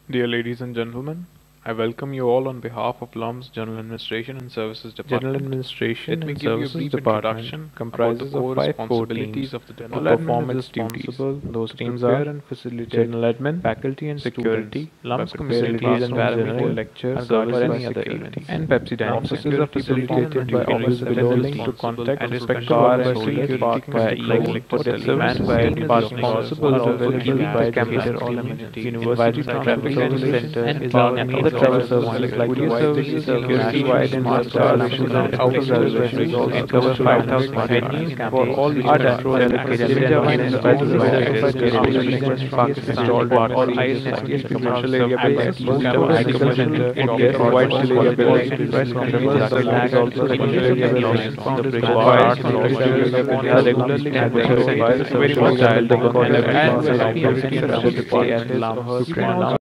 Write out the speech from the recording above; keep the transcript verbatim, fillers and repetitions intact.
Dear ladies and gentlemen, I welcome you all on behalf of L U M's General Administration and Services General Department. Administration Let me and give you a Services brief Department introduction about the comprises of core five core responsibilities teams. of the General All admin Perform is its duties responsible. Those to teams prepare are and facilitate General Admin, faculty and Security, students L U by M's preparing facilities and classrooms engineering, for lectures, and service guarded or by any other security. events. And Pepsi L U M Offices are security facilitated perform by duty office that is building to responsible contact and respective car car and and security park parking via declared email. hotel Service and by team is responsible responsible of for available giving by the campus cater all amenities. university transport Traffic services center and is power and and other other travel travel services services like like courier providing services, security, citywide and smart installations card, and outer flexible reservations venues, and cover social five thousand amenities, venues for all which are are controlled allocated India in and spite of the certified certification Pakistan installed for all I S I S S commercial area basis, buildings, most of campus medical commercial center, shopping yes, white complex, still area buildings, enterprise campus, complex, flags also commercial commercial area area buildings, buildings, the required required lectures lectures are are regularly regularly conducted conducted by very social much area child building and and very security and and social department L U M to